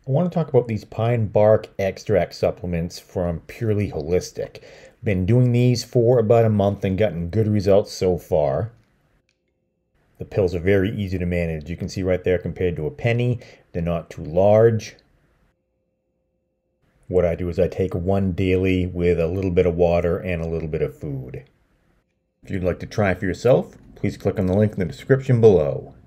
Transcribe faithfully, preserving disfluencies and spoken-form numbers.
I want to talk about these pine bark extract supplements from Purely Holistic. Been doing these for about a month and gotten good results so far. The pills are very easy to manage. You can see right there compared to a penny, they're not too large. What I do is I take one daily with a little bit of water and a little bit of food. If you'd like to try for yourself, please click on the link in the description below.